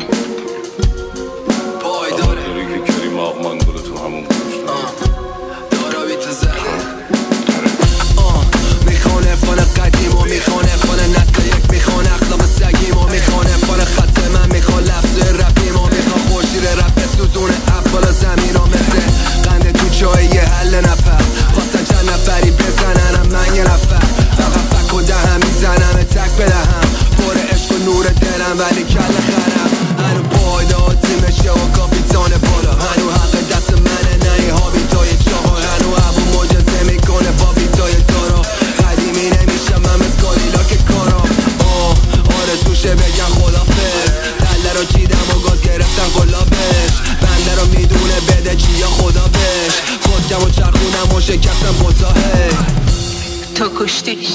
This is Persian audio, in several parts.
پایداره که کریم آقمان گل تو همون پشت دارابی تو زده میخوان افان قدیم و میخوان افان نسل یک میخوان اخلاق سگیم و میخوان افان خط من میخوان لفظ رپیم و میخوان خورشیر رپ سوزونه اول زمین و مثل قنده تو چای یه حل نفر خواستن چند نفری بزننم من یه نفر فقط فک و دهم میزنم تک بدهم پر عشق و نور دلم ولی کل خرم هنو پایدار تیمشه و کاپیتان بالا هنو حق دست منه نه ای هابیتای چهار هنو ابو مجزه میکنه با بیتای دارا قدیمی نمیشم من مثل گالیلا که کارا آرزوشه بگم خدافظ دله رو چیدم و گاز گرفتن قلابش بنده رو میدونه بده چی یا خدا بش خودکم و چرخونم و شکستم بطاهه تو کشتیش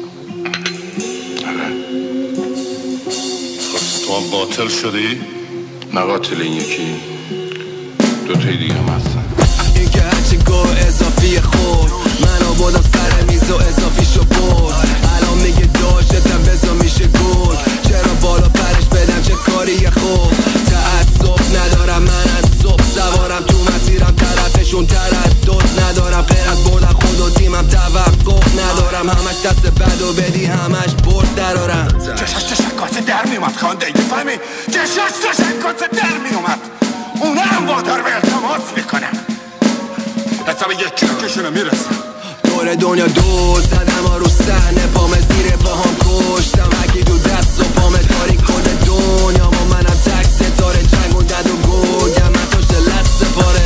تو هم قاتل شدی؟ نه قاتل این یکی دوتای دیگه هم هستن این که هرچی گوه اضافی خود من آبادم سر میز و اضافی شو برد الان میگه داشتم بزا میشه گل چرا بالا پرش بدم چه کاری خوب تعصب ندارم من از صبح سوارم تو مسیرم طرفشون تردد ندارم غیر از بردن خود و تیمم توقف ندارم همش دست بد و بدی همش برد درارم چشاش تشکات در میومد خانده ایگه فهمی چشاش تشکات در میومد اونا هم وادار به التماس میکنم حساب یک کیلو کشونه میرسم دور دنیا دور زدم ها رو صحنه پامه زیر پاهم کشتم هکی دو دست و پامه تاریک کل دنیا با منم تک ستاره جنگ و دد و گرگم من تاشت لست پاره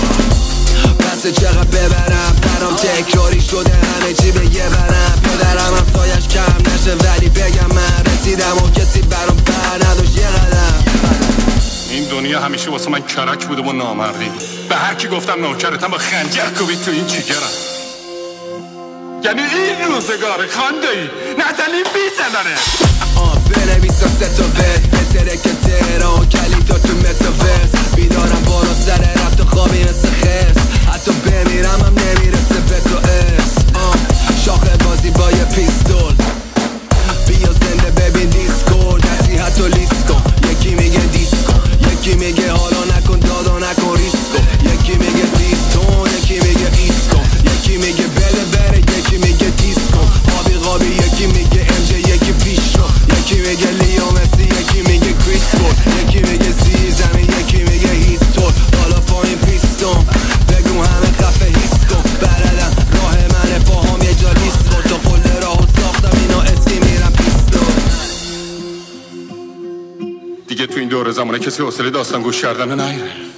بسه چقدر ببرم برام تکراری شده همه چی به یه برم پدرم هم سایش کم نشه ولی بگم من رسیدم و کسی برام بر نداشت یه قدم این دنیا همیشه واسه من کرک بوده و نامردی به هر کی گفتم نوکرتم با خنجر کوبید تو این چیگرم یعنی این روزگار خانده ای نزنی بیزنانه بنویسم سه تا وست بهتره که تهران کلیدا تو متاورس بیدارم بالا سر رفت و خوابی مثل خرس حتی بمیرم هم نمیرسه به تو شاخه بازی با یه پیستول بیا زنده ببین دیسکورد نصیحت و لیست کن یکی میگه دیسکو یکی میگه حالا نکن دادا نکن ریسکو یکی میگه دیستون یکی میگه ایسکو یکی میگه بده بره یکی میگه دیسکو آبی قابی یکی میگه امجه یکی پیش رو یکی میگه لیو مسی یکی میگه کریس بول یکی میگه سی زمین یکی میگه هیت تول بالا پایین پیستون بگو همه خفه هیست کن بردم راه منه پاهم یه جا لیست کن تا قله راهو ساختم اینا اسکی میرم پیستون دیگه تو این دوره زمانه کسی حوصله داستان گوش کردن نیاره